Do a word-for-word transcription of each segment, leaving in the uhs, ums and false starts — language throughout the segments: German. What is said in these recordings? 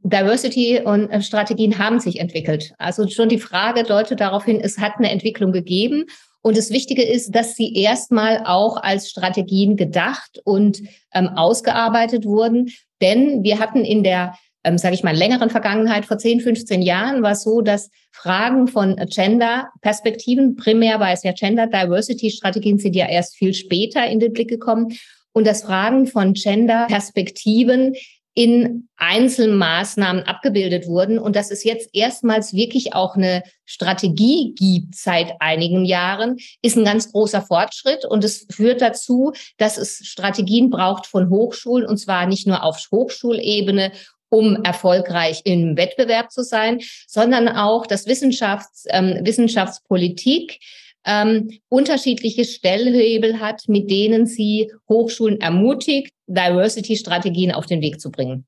Diversity und äh, Strategien haben sich entwickelt. Also schon die Frage deutet darauf hin, es hat eine Entwicklung gegeben. Und das Wichtige ist, dass sie erstmal auch als Strategien gedacht und ähm, ausgearbeitet wurden. Denn wir hatten in der, ähm, sage ich mal, längeren Vergangenheit, vor zehn, fünfzehn Jahren, war es so, dass Fragen von Gender-Perspektiven, primär war es ja Gender-Diversity-Strategien, sind ja erst viel später in den Blick gekommen. Und dass Fragen von Gender-Perspektiven in Einzelmaßnahmen abgebildet wurden und dass es jetzt erstmals wirklich auch eine Strategie gibt seit einigen Jahren, ist ein ganz großer Fortschritt und es führt dazu, dass es Strategien braucht von Hochschulen und zwar nicht nur auf Hochschulebene, um erfolgreich im Wettbewerb zu sein, sondern auch, dass Wissenschafts-, ähm, Wissenschaftspolitik Ähm, unterschiedliche Stellhebel hat, mit denen sie Hochschulen ermutigt, Diversity-Strategien auf den Weg zu bringen.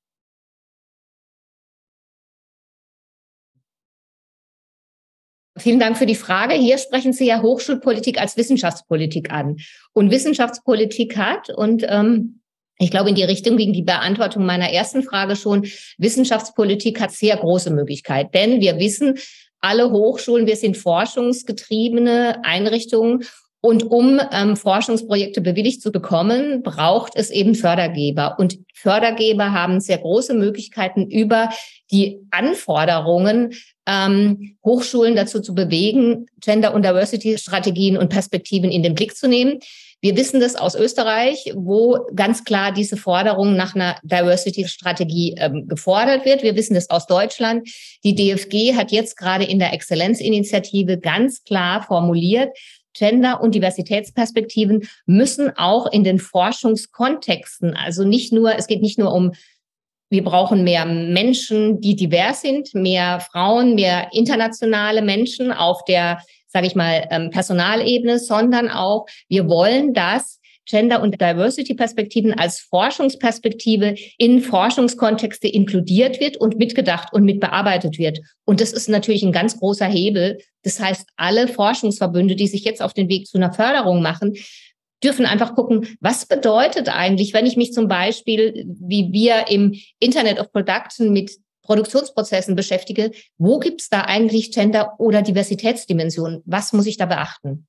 Vielen Dank für die Frage. Hier sprechen Sie ja Hochschulpolitik als Wissenschaftspolitik an. Und Wissenschaftspolitik hat, und ähm, ich glaube, in die Richtung ging die Beantwortung meiner ersten Frage schon, Wissenschaftspolitik hat sehr große Möglichkeit, denn wir wissen, alle Hochschulen, wir sind forschungsgetriebene Einrichtungen und um ähm, Forschungsprojekte bewilligt zu bekommen, braucht es eben Fördergeber. Und Fördergeber haben sehr große Möglichkeiten, über die Anforderungen ähm, Hochschulen dazu zu bewegen, Gender- und Diversity-Strategien und Perspektiven in den Blick zu nehmen. Wir wissen das aus Österreich, wo ganz klar diese Forderung nach einer Diversity-Strategie ähm, gefordert wird. Wir wissen das aus Deutschland. Die D F G hat jetzt gerade in der Exzellenzinitiative ganz klar formuliert, Gender- und Diversitätsperspektiven müssen auch in den Forschungskontexten, also nicht nur, es geht nicht nur um, wir brauchen mehr Menschen, die divers sind, mehr Frauen, mehr internationale Menschen auf der, sage ich mal, Personalebene, sondern auch, wir wollen, dass Gender- und Diversity-Perspektiven als Forschungsperspektive in Forschungskontexte inkludiert wird und mitgedacht und mitbearbeitet wird. Und das ist natürlich ein ganz großer Hebel. Das heißt, alle Forschungsverbünde, die sich jetzt auf den Weg zu einer Förderung machen, dürfen einfach gucken, was bedeutet eigentlich, wenn ich mich zum Beispiel, wie wir im Internet of Production mit Produktionsprozessen beschäftige, wo gibt es da eigentlich Gender- oder Diversitätsdimensionen? Was muss ich da beachten?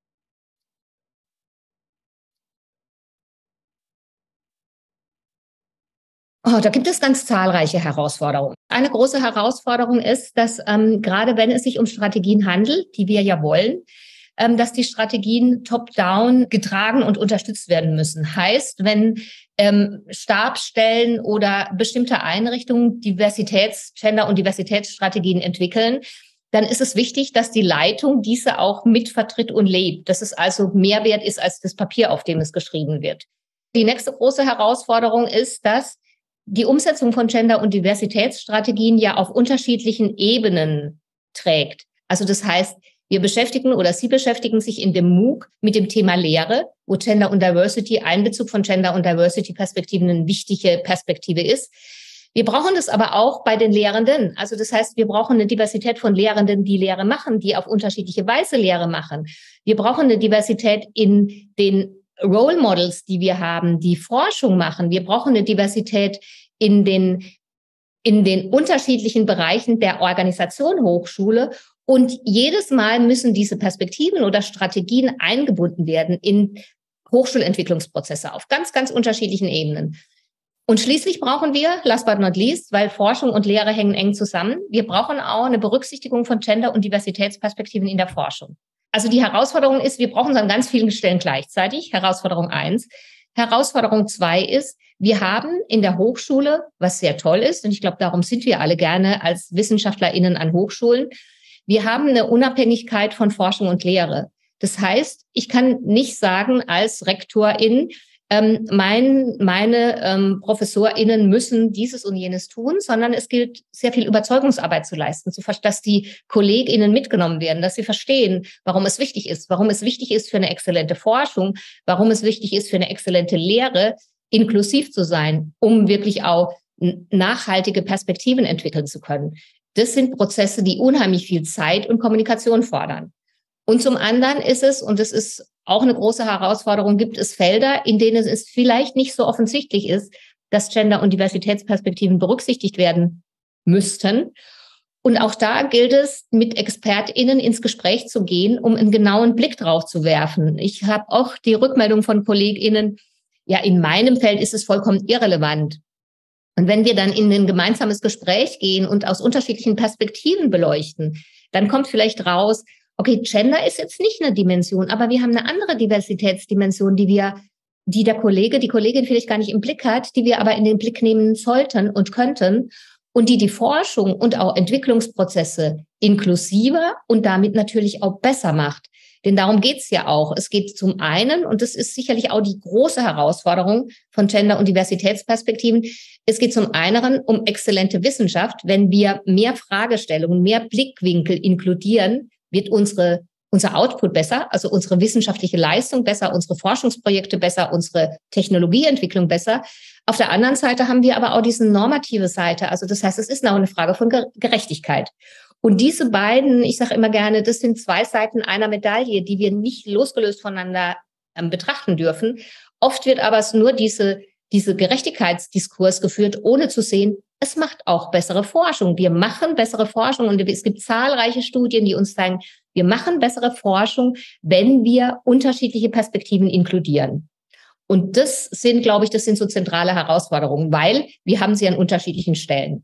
Oh, da gibt es ganz zahlreiche Herausforderungen. Eine große Herausforderung ist, dass ähm, gerade wenn es sich um Strategien handelt, die wir ja wollen, ähm, dass die Strategien top-down getragen und unterstützt werden müssen. Heißt, wenn ähm, Stabsstellen oder bestimmte Einrichtungen Diversitäts-, Gender- und Diversitätsstrategien entwickeln, dann ist es wichtig, dass die Leitung diese auch mitvertritt und lebt. Dass es also mehr wert ist als das Papier, auf dem es geschrieben wird. Die nächste große Herausforderung ist, dass die Umsetzung von Gender- und Diversitätsstrategien ja auf unterschiedlichen Ebenen trägt. Also das heißt, wir beschäftigen oder Sie beschäftigen sich in dem MOOC mit dem Thema Lehre, wo Gender und Diversity, Einbezug von Gender- und Diversity-Perspektiven eine wichtige Perspektive ist. Wir brauchen das aber auch bei den Lehrenden. Also das heißt, wir brauchen eine Diversität von Lehrenden, die Lehre machen, die auf unterschiedliche Weise Lehre machen. Wir brauchen eine Diversität in den Role Models, die wir haben, die Forschung machen. Wir brauchen eine Diversität in den, in den unterschiedlichen Bereichen der Organisation Hochschule. Und jedes Mal müssen diese Perspektiven oder Strategien eingebunden werden in Hochschulentwicklungsprozesse auf ganz, ganz unterschiedlichen Ebenen. Und schließlich brauchen wir, last but not least, weil Forschung und Lehre hängen eng zusammen, wir brauchen auch eine Berücksichtigung von Gender- und Diversitätsperspektiven in der Forschung. Also die Herausforderung ist, wir brauchen es an ganz vielen Stellen gleichzeitig. Herausforderung eins. Herausforderung zwei ist, wir haben in der Hochschule, was sehr toll ist, und ich glaube, darum sind wir alle gerne als WissenschaftlerInnen an Hochschulen, wir haben eine Unabhängigkeit von Forschung und Lehre. Das heißt, ich kann nicht sagen als Rektorin, ähm, mein, meine ähm, ProfessorInnen müssen dieses und jenes tun, sondern es gilt, sehr viel Überzeugungsarbeit zu leisten, dass die KollegInnen mitgenommen werden, dass sie verstehen, warum es wichtig ist, warum es wichtig ist für eine exzellente Forschung, warum es wichtig ist für eine exzellente Lehre, inklusiv zu sein, um wirklich auch nachhaltige Perspektiven entwickeln zu können. Das sind Prozesse, die unheimlich viel Zeit und Kommunikation fordern. Und zum anderen ist es, und das ist auch eine große Herausforderung, gibt es Felder, in denen es vielleicht nicht so offensichtlich ist, dass Gender- und Diversitätsperspektiven berücksichtigt werden müssten. Und auch da gilt es, mit ExpertInnen ins Gespräch zu gehen, um einen genauen Blick drauf zu werfen. Ich habe auch die Rückmeldung von KollegInnen, ja, in meinem Feld ist es vollkommen irrelevant. Und wenn wir dann in ein gemeinsames Gespräch gehen und aus unterschiedlichen Perspektiven beleuchten, dann kommt vielleicht raus, okay, Gender ist jetzt nicht eine Dimension, aber wir haben eine andere Diversitätsdimension, die wir, die der Kollege, die Kollegin vielleicht gar nicht im Blick hat, die wir aber in den Blick nehmen sollten und könnten und die die Forschung und auch Entwicklungsprozesse inklusiver und damit natürlich auch besser macht. Denn darum geht's ja auch. Es geht zum einen, und das ist sicherlich auch die große Herausforderung von Gender- und Diversitätsperspektiven, es geht zum einen um exzellente Wissenschaft. Wenn wir mehr Fragestellungen, mehr Blickwinkel inkludieren, wird unsere, unser Output besser, also unsere wissenschaftliche Leistung besser, unsere Forschungsprojekte besser, unsere Technologieentwicklung besser. Auf der anderen Seite haben wir aber auch diese normative Seite. Also das heißt, es ist auch eine Frage von Gerechtigkeit. Und diese beiden, ich sage immer gerne, das sind zwei Seiten einer Medaille, die wir nicht losgelöst voneinander ähm, betrachten dürfen. Oft wird aber nur diese, diese Gerechtigkeitsdiskurs geführt, ohne zu sehen, es macht auch bessere Forschung. Wir machen bessere Forschung und es gibt zahlreiche Studien, die uns zeigen, wir machen bessere Forschung, wenn wir unterschiedliche Perspektiven inkludieren. Und das sind, glaube ich, das sind so zentrale Herausforderungen, weil wir haben sie an unterschiedlichen Stellen.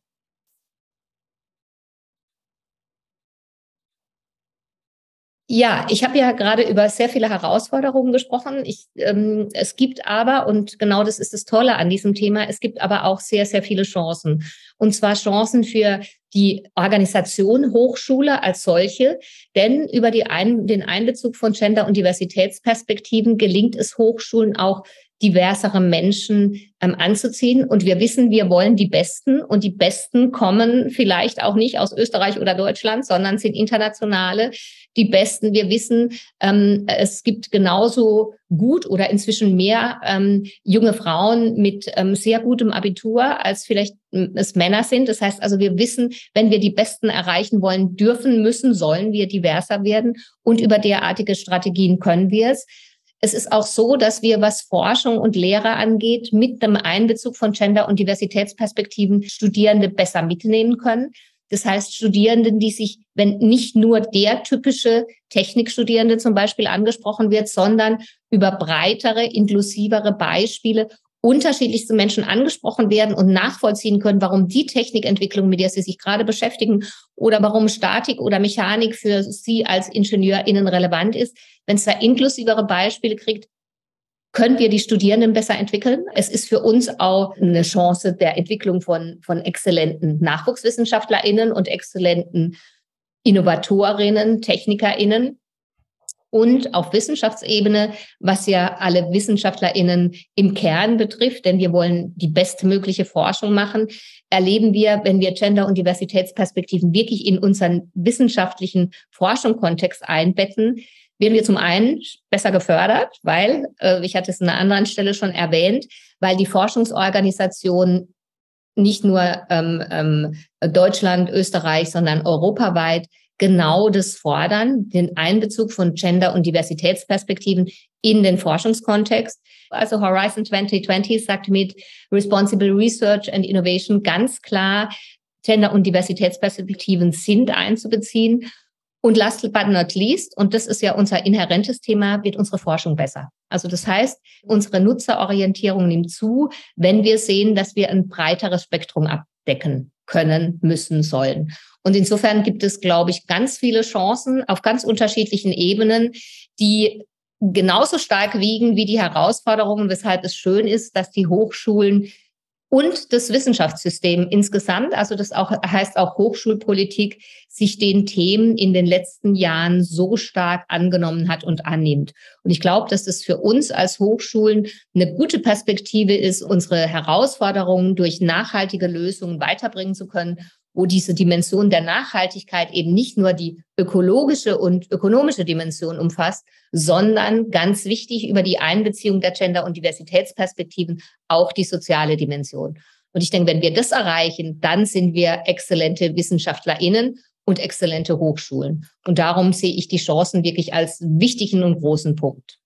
Ja, ich habe ja gerade über sehr viele Herausforderungen gesprochen. Ich, ähm, es gibt aber, und genau das ist das Tolle an diesem Thema, es gibt aber auch sehr, sehr viele Chancen. Und zwar Chancen für die Organisation Hochschule als solche, denn über die Ein- den Einbezug von Gender- und Diversitätsperspektiven gelingt es Hochschulen auch, diversere Menschen ähm, anzuziehen. Und wir wissen, wir wollen die Besten. Und die Besten kommen vielleicht auch nicht aus Österreich oder Deutschland, sondern sind internationale. Die Besten, wir wissen, ähm, es gibt genauso gut oder inzwischen mehr ähm, junge Frauen mit ähm, sehr gutem Abitur, als vielleicht ähm, es Männer sind. Das heißt also, wir wissen, wenn wir die Besten erreichen wollen, dürfen, müssen, sollen wir diverser werden. Und über derartige Strategien können wir es. Es ist auch so, dass wir, was Forschung und Lehre angeht, mit dem Einbezug von Gender- und Diversitätsperspektiven Studierende besser mitnehmen können. Das heißt, Studierenden, die sich, wenn nicht nur der typische Technikstudierende zum Beispiel angesprochen wird, sondern über breitere, inklusivere Beispiele unterschiedlichste Menschen angesprochen werden und nachvollziehen können, warum die Technikentwicklung, mit der sie sich gerade beschäftigen, oder warum Statik oder Mechanik für sie als IngenieurInnen relevant ist. Wenn es da inklusivere Beispiele kriegt, können wir die Studierenden besser entwickeln. Es ist für uns auch eine Chance der Entwicklung von, von exzellenten NachwuchswissenschaftlerInnen und exzellenten Innovatorinnen, TechnikerInnen. Und auf Wissenschaftsebene, was ja alle WissenschaftlerInnen im Kern betrifft, denn wir wollen die bestmögliche Forschung machen, erleben wir, wenn wir Gender- und Diversitätsperspektiven wirklich in unseren wissenschaftlichen Forschungskontext einbetten, werden wir zum einen besser gefördert, weil, äh, ich hatte es an einer anderen Stelle schon erwähnt, weil die Forschungsorganisation nicht nur ähm, ähm, Deutschland, Österreich, sondern europaweit genau das fordern, den Einbezug von Gender- und Diversitätsperspektiven in den Forschungskontext. Also Horizon zwanzig zwanzig sagt mit Responsible Research and Innovation ganz klar, Gender- und Diversitätsperspektiven sind einzubeziehen. Und last but not least, und das ist ja unser inhärentes Thema, wird unsere Forschung besser. Also das heißt, unsere Nutzerorientierung nimmt zu, wenn wir sehen, dass wir ein breiteres Spektrum abdecken können, müssen, sollen. Und insofern gibt es, glaube ich, ganz viele Chancen auf ganz unterschiedlichen Ebenen, die genauso stark wiegen wie die Herausforderungen, weshalb es schön ist, dass die Hochschulen und das Wissenschaftssystem insgesamt, also das auch, heißt auch Hochschulpolitik, sich den Themen in den letzten Jahren so stark angenommen hat und annimmt. Und ich glaube, dass das für uns als Hochschulen eine gute Perspektive ist, unsere Herausforderungen durch nachhaltige Lösungen weiterbringen zu können, wo diese Dimension der Nachhaltigkeit eben nicht nur die ökologische und ökonomische Dimension umfasst, sondern ganz wichtig über die Einbeziehung der Gender- und Diversitätsperspektiven auch die soziale Dimension. Und ich denke, wenn wir das erreichen, dann sind wir exzellente WissenschaftlerInnen und exzellente Hochschulen. Und darum sehe ich die Chancen wirklich als wichtigen und großen Punkt.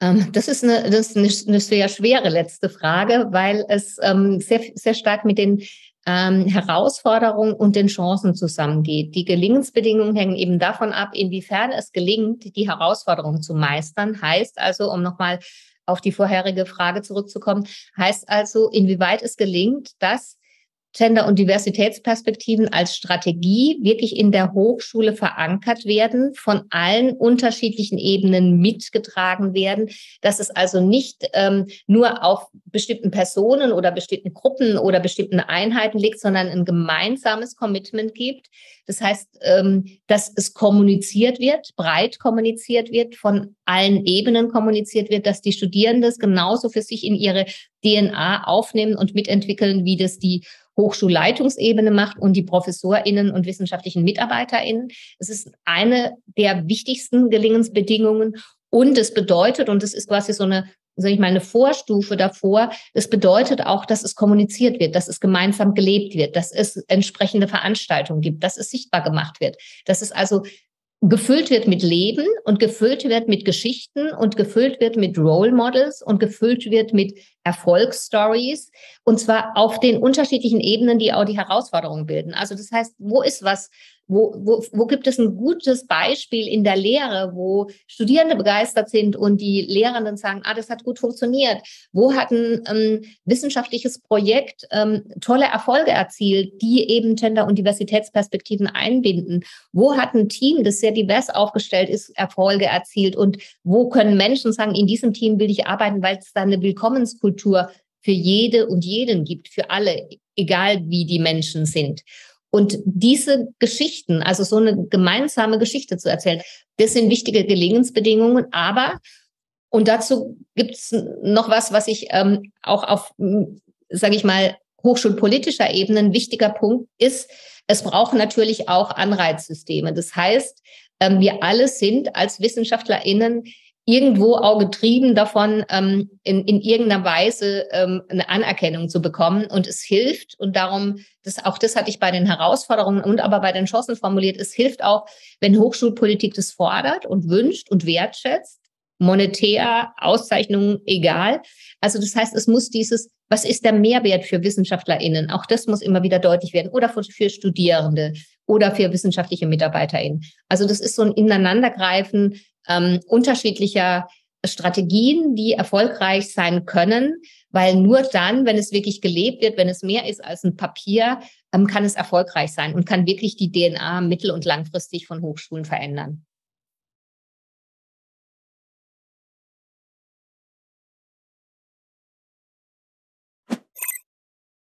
Ähm, das ist eine, das ist eine, eine sehr schwere letzte Frage, weil es ähm, sehr, sehr stark mit den ähm, Herausforderungen und den Chancen zusammengeht. Die Gelingensbedingungen hängen eben davon ab, inwiefern es gelingt, die Herausforderungen zu meistern. Heißt also, um nochmal auf die vorherige Frage zurückzukommen, heißt also, inwieweit es gelingt, dass Gender- und Diversitätsperspektiven als Strategie wirklich in der Hochschule verankert werden, von allen unterschiedlichen Ebenen mitgetragen werden, dass es also nicht ähm, nur auf bestimmten Personen oder bestimmten Gruppen oder bestimmten Einheiten liegt, sondern ein gemeinsames Commitment gibt. Das heißt, ähm, dass es kommuniziert wird, breit kommuniziert wird, von allen Ebenen kommuniziert wird, dass die Studierenden das genauso für sich in ihre D N A aufnehmen und mitentwickeln, wie das die Hochschulleitungsebene macht und die ProfessorInnen und wissenschaftlichen MitarbeiterInnen. Es ist eine der wichtigsten Gelingensbedingungen und es bedeutet, und es ist quasi so eine, sage ich mal, eine Vorstufe davor, es bedeutet auch, dass es kommuniziert wird, dass es gemeinsam gelebt wird, dass es entsprechende Veranstaltungen gibt, dass es sichtbar gemacht wird, dass es also gefüllt wird mit Leben und gefüllt wird mit Geschichten und gefüllt wird mit Role Models und gefüllt wird mit Erfolgsstories und zwar auf den unterschiedlichen Ebenen, die auch die Herausforderungen bilden. Also das heißt, wo ist was, wo, wo, wo gibt es ein gutes Beispiel in der Lehre, wo Studierende begeistert sind und die Lehrenden sagen, ah, das hat gut funktioniert. Wo hat ein ähm, wissenschaftliches Projekt ähm, tolle Erfolge erzielt, die eben Gender- und Diversitätsperspektiven einbinden? Wo hat ein Team, das sehr divers aufgestellt ist, Erfolge erzielt? Und wo können Menschen sagen, in diesem Team will ich arbeiten, weil es da eine Willkommenskultur für jede und jeden gibt, für alle, egal wie die Menschen sind. Und diese Geschichten, also so eine gemeinsame Geschichte zu erzählen, das sind wichtige Gelingensbedingungen. Aber, und dazu gibt es noch was, was ich ähm, auch auf, sage ich mal, hochschulpolitischer Ebene ein wichtiger Punkt ist, es braucht natürlich auch Anreizsysteme. Das heißt, ähm, wir alle sind als WissenschaftlerInnen irgendwo auch getrieben davon, ähm, in, in irgendeiner Weise ähm, eine Anerkennung zu bekommen. Und es hilft, und darum, das, auch das hatte ich bei den Herausforderungen und aber bei den Chancen formuliert, es hilft auch, wenn Hochschulpolitik das fordert und wünscht und wertschätzt, monetär, Auszeichnungen, egal. Also das heißt, es muss dieses, was ist der Mehrwert für WissenschaftlerInnen? Auch das muss immer wieder deutlich werden. Oder für, für Studierende oder für wissenschaftliche MitarbeiterInnen. Also das ist so ein Ineinandergreifen ähm, unterschiedlicher Strategien, die erfolgreich sein können, weil nur dann, wenn es wirklich gelebt wird, wenn es mehr ist als ein Papier, ähm, kann es erfolgreich sein und kann wirklich die D N A mittel- und langfristig von Hochschulen verändern.